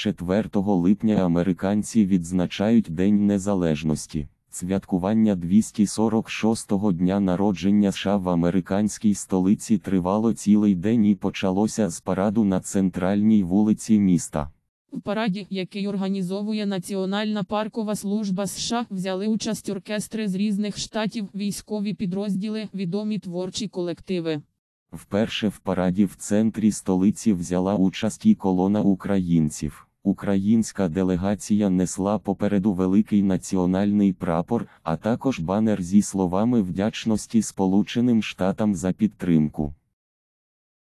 4 липня американці відзначають День Незалежності. Святкування 246-го дня народження США в американській столиці тривало цілий день і почалося з параду на центральній вулиці міста. У параді, який організовує Національна паркова служба США, взяли участь оркестри з різних штатів, військові підрозділи, відомі творчі колективи. Вперше в параді в центрі столиці взяла участь і колона українців. Українська делегація несла попереду великий національний прапор, а також банер зі словами вдячності Сполученим Штатам за підтримку.